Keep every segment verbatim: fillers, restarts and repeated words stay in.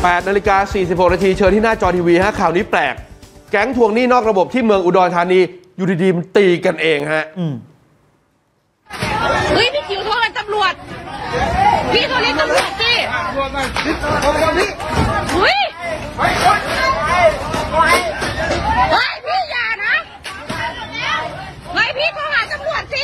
แปดนาฬิกาสี่สิบหกนาทีเชิญที่หน้าจอทีวีฮะข่าวนี้แปลกแก๊งทวงหนี้นอกระบบที่เมืองอุดรธานีอยู่ดีๆมันตีกันเองฮะเฮ้ยพี่คิวโทรเป็นตำรวจพี่โทรเรียกตำรวจสิเฮ้ยเฮ้ยพี่อย่านะเฮ้ยพี่โทรหาตำรวจสิ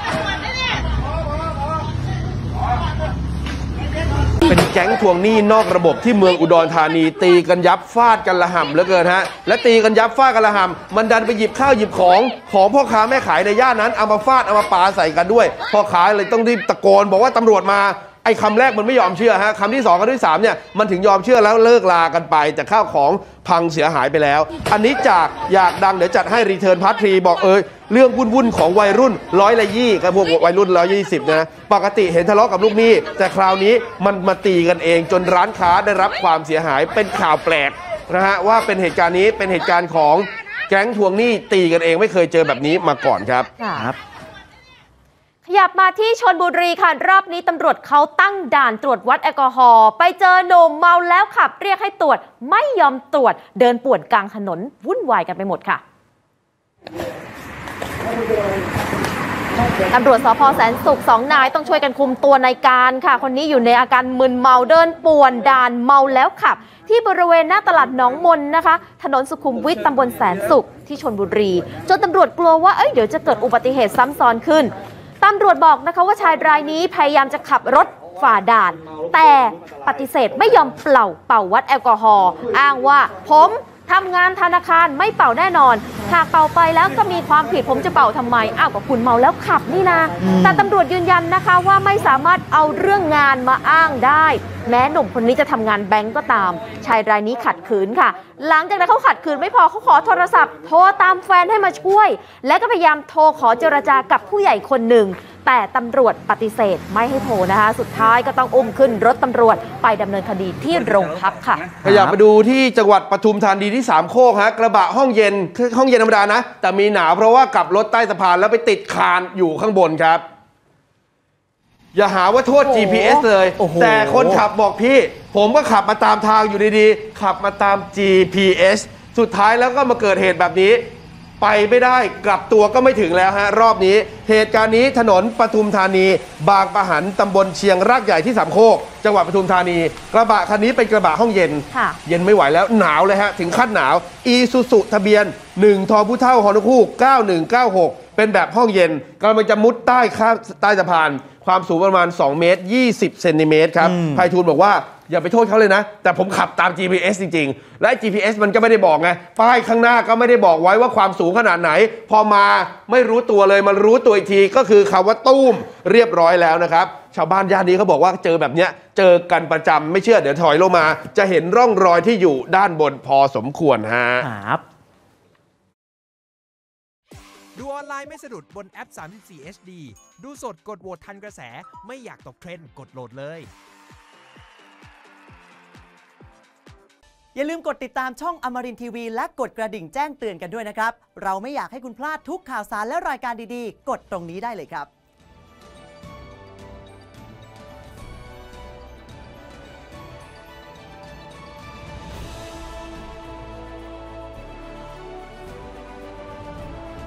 เป็นแก๊งทวงหนี้นอกระบบที่เมืองอุดรธานีตีกันยับฟาดกันระห่ำเหลือเกินฮะและตีกันยับฟาดกันระห่ำมันดันไปหยิบข้าวหยิบของของพ่อค้าแม่ขายในย่านนั้นเอามาฟาดเอามาปาใส่กันด้วยพ่อค้าเลยต้องรีบตะโกนบอกว่าตำรวจมาไอ้คำแรกมันไม่ยอมเชื่อฮะคำที่สองคำที่สามเนี่ยมันถึงยอมเชื่อแล้วเลิกลากันไปแต่ข้าวของพังเสียหายไปแล้วอันนี้จากอยากดังเดี๋ยวจัดให้รีเทิร์นพาร์ททรีบอกเออเรื่องวุ่นๆของวัยรุ่นร้อยละยี่กับพวกวัยรุ่นร้อยยี่สิบนะปกติเห็นทะเลาะกับลูกหนี้แต่คราวนี้มันมาตีกันเองจนร้านค้าได้รับความเสียหายเป็นข่าวแปลกนะฮะว่าเป็นเหตุการณ์นี้เป็นเหตุการณ์ของแก๊งทวงหนี้ตีกันเองไม่เคยเจอแบบนี้มาก่อนครับครับขยับมาที่ชลบุรีค่ะรอบนี้ตำรวจเขาตั้งด่านตรวจวัดแอลกอฮอล์ไปเจอหนุ่มเมาแล้วขับเรียกให้ตรวจไม่ยอมตรวจเดินป่วนกลางถนนวุ่นวายกันไปหมดค่ะตำรวจสภ.แสนสุขสองนายต้องช่วยกันคุมตัวในการค่ะคนนี้อยู่ในอาการมึนเมาเดินป่วนด่านเมาแล้วขับที่บริเวณหน้าตลาดหนองมนนะคะถนนสุขุมวิทตำบลแสนสุขที่ชลบุรีจนตำรวจกลัวว่าเอ้ยเดี๋ยวจะเกิดอุบัติเหตุซ้ำซ้อนขึ้นตำรวจบอกนะคะว่าชายรายนี้พยายามจะขับรถฝ่าด่านแต่ปฏิเสธไม่ยอมเป่าเป่าวัดแอลกอฮอล์อ้างว่าผมทำงานธนาคารไม่เป่าแน่นอนหากเป่าไปแล้วก็มีความผิดผมจะเป่าทำไมอ้าวก็คุณเมาแล้วขับนี่นะแต่ตำรวจยืนยันนะคะว่าไม่สามารถเอาเรื่องงานมาอ้างได้แม้หนุ่มคนนี้จะทำงานแบงก์ก็ตามชายรายนี้ขัดขืนค่ะหลังจากนั้นเขาขัดขืนไม่พอเขาขอโทรศัพท์โทรตามแฟนให้มาช่วยและก็พยายามโทรขอเจรจากับผู้ใหญ่คนหนึ่งแต่ตำรวจปฏิเสธไม่ให้โทรนะคะสุดท้ายก็ต้องอุ้มขึ้นรถตำรวจไปดำเนินคดีที่โรงพักค่ะขยับมาดูที่จังหวัดปทุมธานีที่สามโคกฮะกระบะห้องเย็นห้องเย็นธรรมดานะแต่มีหนาวเพราะว่ากลับรถใต้สะพานแล้วไปติดคานอยู่ข้างบนครับอย่าหาว่าโทษ จี พี เอส เลยแต่คนขับบอกพี่ผมก็ขับมาตามทางอยู่ดีๆขับมาตาม จี พี เอส สุดท้ายแล้วก็มาเกิดเหตุแบบนี้ไปไม่ได้กลับตัวก็ไม่ถึงแล้วฮะรอบนี้เหตุการณ์นี้ถนนปทุมธานีบางปะหันตำบลเชียงรากใหญ่ที่สามโคกจังหวัดปทุมธานีกระบะคันนี้เป็นกระบะห้องเย็นเย็นไม่ไหวแล้วหนาวเลยฮะถึงขั้นหนาวอีซูซุทะเบียนหนึ่งทอผู้เท่าฮอนคูกเก้าหนึ่งเก้าหกเป็นแบบห้องเย็นกำลังจะมุดใต้ข้ามใต้สะพานความสูงประมาณสองเมตรยี่สิบเซนติเมตรครับไพฑูรย์บอกว่าอย่าไปโทษเขาเลยนะแต่ผมขับตาม จี พี เอส จริงๆและ จี พี เอส มันก็ไม่ได้บอกไงป้ายข้างหน้าก็ไม่ได้บอกไว้ว่าความสูงขนาดไหนพอมาไม่รู้ตัวเลยมันรู้ตัวอีกทีก็คือคำว่าตุ้มเรียบร้อยแล้วนะครับชาวบ้านย่านนี้เขาบอกว่าเจอแบบเนี้ยเจอกันประจำไม่เชื่อเดี๋ยวถอยลงมาจะเห็นร่องรอยที่อยู่ด้านบนพอสมควรฮะครับดูออนไลน์ไม่สะดุดบนแอป สามสิบสี่ เอช ดี ดูสดกดโหวตทันกระแสไม่อยากตกเทรนด์กดโหลดเลยอย่าลืมกดติดตามช่องอมรินทร์ทีวีและกดกระดิ่งแจ้งเตือนกันด้วยนะครับเราไม่อยากให้คุณพลาดทุกข่าวสารและรายการดีๆกดตรงนี้ได้เลยครับ